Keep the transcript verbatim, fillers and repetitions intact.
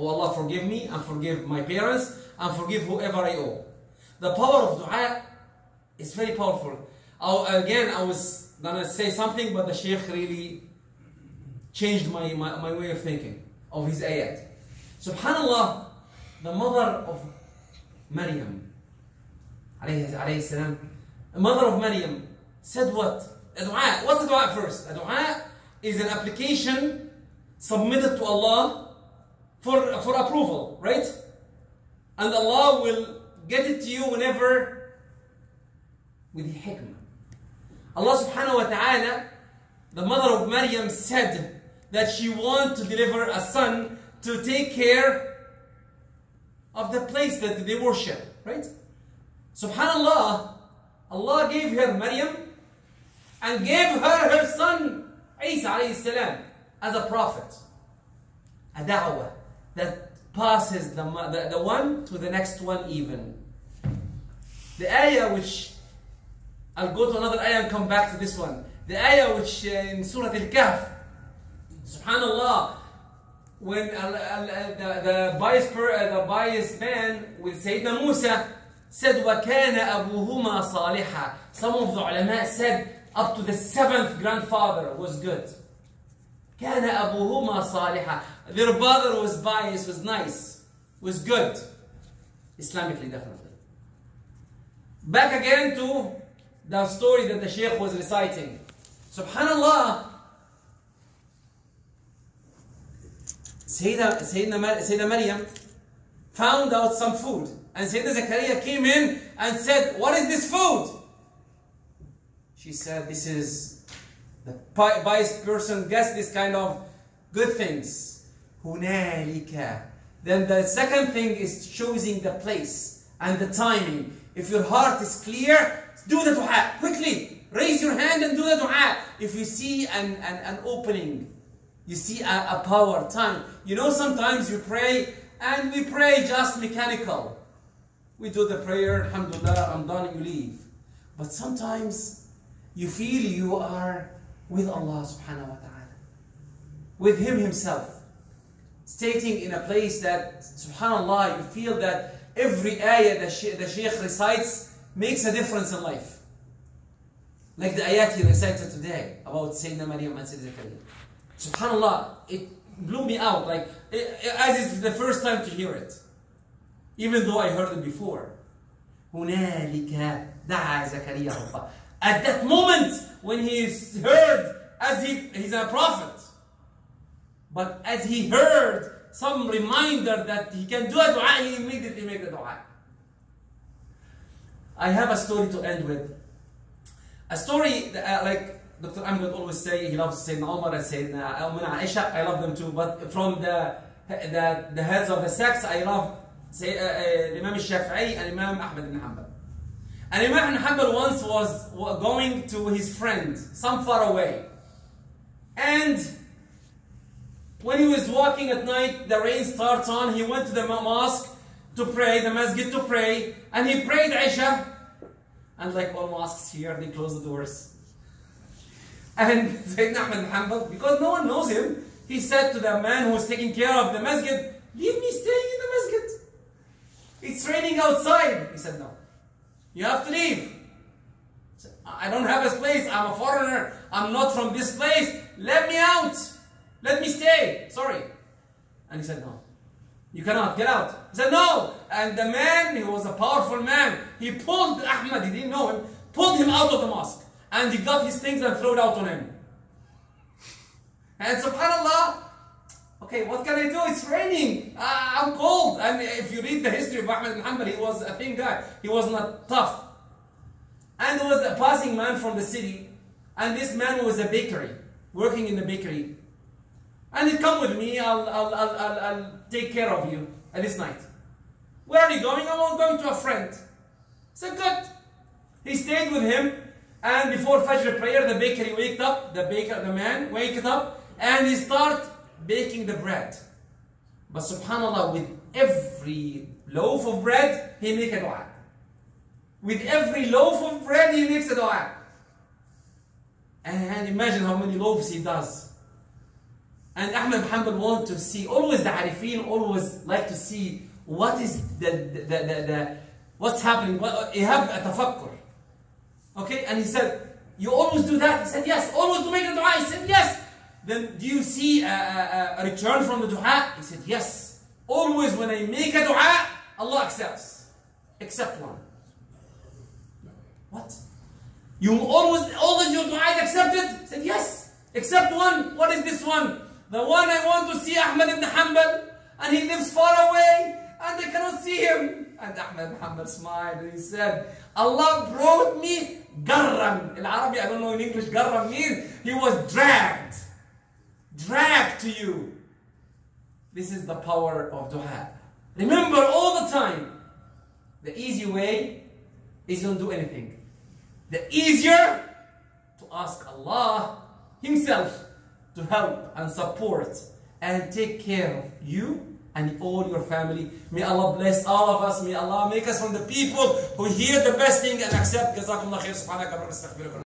Oh Allah, forgive me and forgive my parents and forgive whoever I owe. The power of dua is very powerful. I, again, I was gonna say something, but the Shaykh really changed my, my, my way of thinking of his ayat. Subhanallah, the mother of Maryam, alayhi salam, the mother of Maryam said what? A dua. What's a dua first? A dua is an application submitted to Allah for, for approval, right? And Allah will get it to you whenever with the hikmah. Allah subhanahu wa ta'ala, the mother of Maryam, said that she wanted to deliver a son to take care of the place that they worship, right? Subhanallah, Allah gave her Maryam and gave her her son Isa alayhi salam as a prophet, a da'wah that passes the, the, the one to the next one even. The ayah which, I'll go to another ayah and come back to this one. The ayah which uh, in Surah Al-Kahf, subhanallah, when uh, uh, the, the, biased per, uh, the biased man with Sayyidina Musa said, وَكَانَ أَبُوهُمَا صَالِحًا. Some of the ulama said up to the seventh grandfather was good. كَانَ أَبُوهُمَا صَالِحًا. Their father was biased, was nice, was good. Islamically, definitely. Back again to the story that the Shaykh was reciting. Subhanallah, Sayyidina, Sayyidina, Sayyidina Maryam found out some food. And Sayyidina Zakaria came in and said, what is this food? She said, this is, the biased person gets this kind of good things. Hunalika. Then the second thing is choosing the place and the timing. If your heart is clear, do the dua quickly. Raise your hand and do the dua. If you see an, an, an opening, you see a, a power, time. You know, sometimes you pray and we pray just mechanical. We do the prayer, alhamdulillah, I'm done, you leave. But sometimes you feel you are with Allah subhanahu wa ta'ala, with Him Himself, stating in a place that, subhanallah, you feel that every ayah that the Shaykh recites makes a difference in life. Like the ayat he recited today about Sayyidina Maryam and Sayyidina Zakaria. Subhanallah, it blew me out, like, as it's the first time to hear it. Even though I heard it before. هُنَالِكَ دَعَا زَكَرِيَّا رَبَّهُ. At that moment, when he is heard, as he, he's a prophet, but as he heard some reminder that he can do a dua, he immediately made the dua. I have a story to end with. A story that, uh, like Doctor Ahmed always say, he loves Sayyidina Umar and Sayyidina Aisha. I love them too, but from the, the, the heads of the sects, I love say, uh, uh, Imam Shafi'i and Imam Ahmed ibn Hanbal. And Imam ibn Hanbal once was going to his friend, some far away. And when he was walking at night, the rain starts on, he went to the mosque to pray, the masjid to pray, and he prayed Isha. And like all mosques here, they close the doors. And Sayyidina Ahmed ibn Hanbal, because no one knows him, he said to the man who was taking care of the masjid, leave me staying in the masjid. It's raining outside. He said, no. You have to leave. He said, I don't have a place. I'm a foreigner. I'm not from this place. Let me out. Let me stay. Sorry. And he said, no. You cannot. Get out. He said, no. And the man, he was a powerful man. He pulled Ahmad, he didn't know him, pulled him out of the mosque. And he got his things and threw it out on him. And subhanAllah, okay, what can I do? It's raining. Uh, I'm cold. And if you read the history of Ahmad ibn Hanbal, he was a thin guy. He was not tough. And there was a passing man from the city. And this man was a bakery, working in the bakery. And he come with me, I'll, I'll, I'll, I'll, I'll take care of you at this night. Where are you going? I'm going to a friend. I said, good. He stayed with him. And before Fajr prayer, the bakery waked up, the baker, the man waked up, and he started baking the bread. But subhanAllah, with every loaf of bread, he makes a dua. With every loaf of bread, he makes a dua. And imagine how many loaves he does. And Ahmed Hanbal want to see, always the Arifin always like to see what is the, the, the, the, the what's happening. What, you have a tafakkur. Okay, and he said, you always do that? He said, yes. Always do make a dua? He said, yes. Then do you see a, a, a return from the dua? He said, yes. Always when I make a dua, Allah accepts. Except one. What? You always, always your dua is accepted? He said, yes. Except one. What is this one? The one I want to see Ahmed ibn Hanbal, and he lives far away, and I cannot see him. And Ahmed ibn Hanbal smiled and he said, Allah brought me garram. In Arabic, I don't know in English, garram means he was dragged. Dragged to you. This is the power of dua. Remember all the time, the easy way is don't do anything. The easier to ask Allah Himself to help and support and take care of you and all your family. May Allah bless all of us. May Allah make us from the people who hear the best thing and accept. Jazakumullah khair. Subhanaka.